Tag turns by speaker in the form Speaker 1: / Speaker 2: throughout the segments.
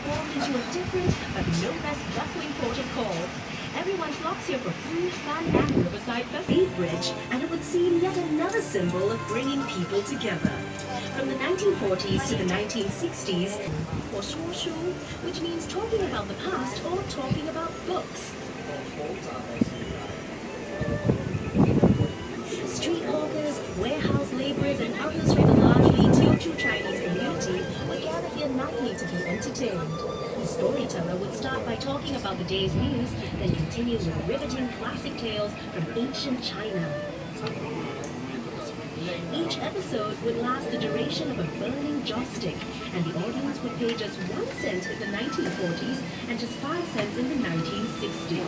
Speaker 1: transformed into a different but no less bustling port of call. Everyone flocks here for food, fun, and Riverside Festival Bridge, and it would seem yet another symbol of bringing people together. From the 1940s to the 1960s, or 说书, which means talking about the past or talking about books. Street hawkers, warehouse laborers, and others from the largely Teochew Chinese community would gather here nightly to be entertained. The storyteller would start by talking about the day's news, then continue with riveting classic tales from ancient China. Each episode would last the duration of a burning joss stick, and the audience would pay just 1 cent in the 1940s and just 5 cents in the 1960s.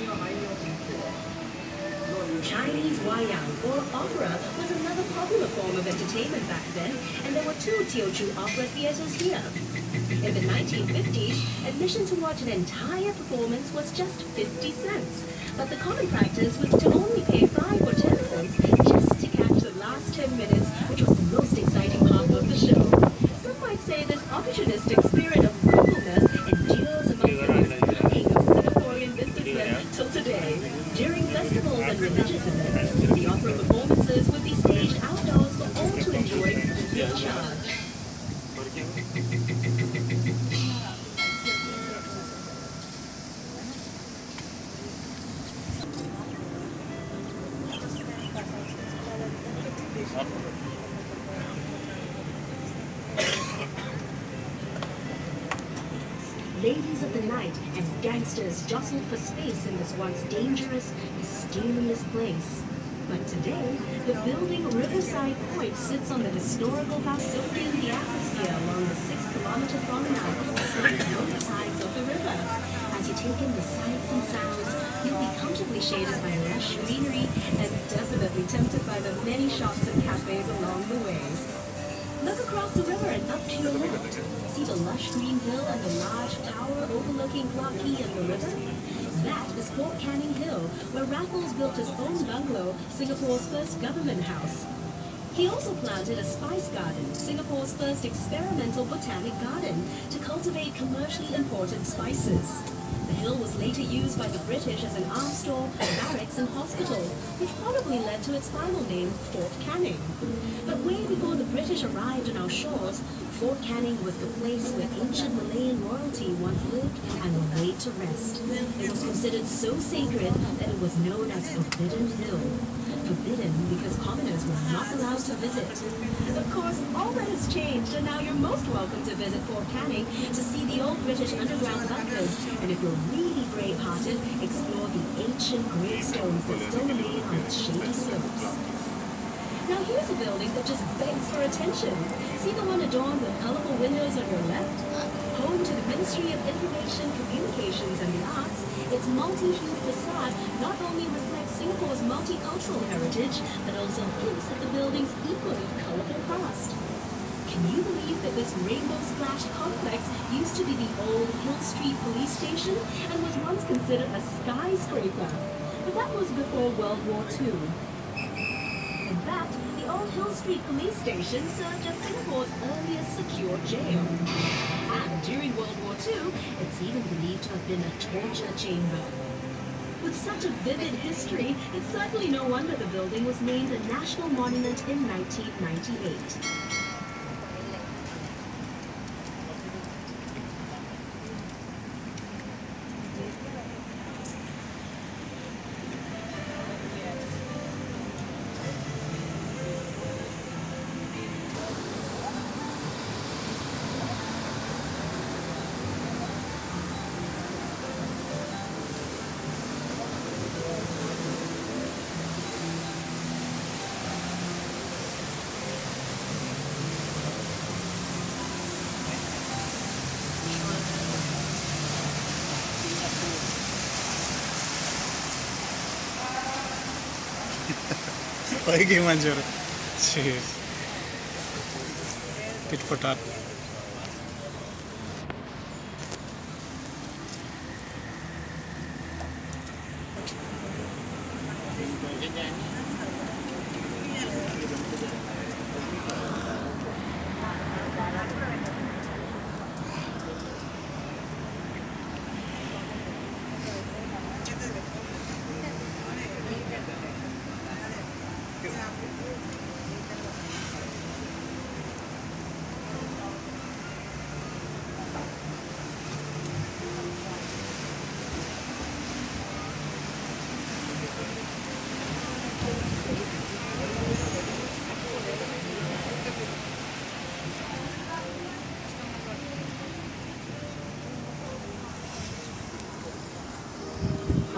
Speaker 1: Chinese wayang, or opera, was another popular form of entertainment back then, and there were 2 Teochew opera theaters here. In the 1950s, admission to watch an entire performance was just 50 cents, but the common practice was to only pay 5 or 10 cents just to catch the last 10 minutes, which was the most exciting part of the show. Some might say this opportunistic spirit of frugalness endures amongst the cunning of Singaporean businessmen till today. During festivals and religious events, the opera performances would be staged outdoors for all to enjoy free of charge. Ladies of the night and gangsters jostled for space in this once dangerous, mysterious place. But today, the building Riverside Point sits on the historical house soaking the atmosphere along the 6-kilometer promenade on both sides of the river. As you take in the sights and sounds, you'll be comfortably shaded by lush greenery and definitely tempted by the many shops and cafes along the way. Look across the river and up to your left. See the lush green hill and the large tower overlooking Clarke Quay and the river? That is Fort Canning Hill, where Raffles built his own bungalow, Singapore's first government house. He also planted a spice garden, Singapore's first experimental botanic garden, to cultivate commercially imported spices. The hill was later used by the British as an arms store, barracks, and hospital, which probably led to its final name, Fort Canning. But way before the British arrived on our shores, Fort Canning was the place where ancient Malayan royalty once lived and were laid to rest. It was considered so sacred that it was known as Forbidden Hill. Forbidden because commoners were not allowed to visit. Of course, all that has changed, and now you're most welcome to visit Fort Canning to see the old British underground bunkers, and if you're really brave-hearted, explore the ancient gravestones that still remain on its shady slopes. Now here's a building that just begs for attention. See the one adorned with colorful windows on your left? Home to the Ministry of Information, Communications and the Arts, its multi-hued facade not only reflects Singapore's multicultural heritage, but also hints at the building's equally colorful past. Can you believe that this rainbow-splashed complex used to be the old Hill Street Police Station and was once considered a skyscraper? But that was before World War II. In fact, the old Hill Street Police Station served as Singapore's earliest secure jail. And during World War II, it's even believed to have been a torture chamber. With such a vivid history, it's certainly no wonder the building was named a National Monument in 1998.
Speaker 2: Lagi manjur. Cheers. Tit for tat.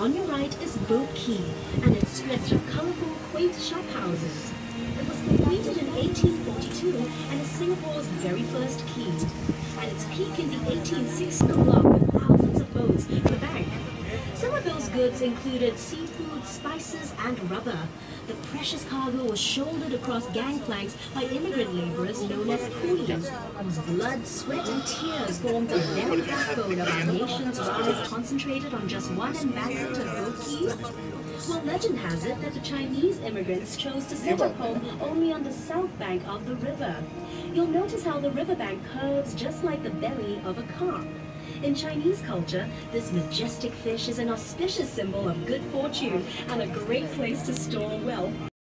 Speaker 1: On your right is Boat Quay and its stretch of colorful, quaint shop houses. It was completed in 1842 and is Singapore's very first quay. At its peak in the 1860s, club with thousands of boats for the bank. Some of those goods included seafood, spices, and rubber. The precious cargo was shouldered across gangplanks by immigrant laborers known as coolies, whose blood, sweat, and tears formed the very backbone of our nation's rise, concentrated on just one embankment of Boat Quay. Well, legend has it that the Chinese immigrants chose to set up home only on the south bank of the river. You'll notice how the riverbank curves just like the belly of a carp. In Chinese culture, this majestic fish is an auspicious symbol of good fortune and a great place to store wealth.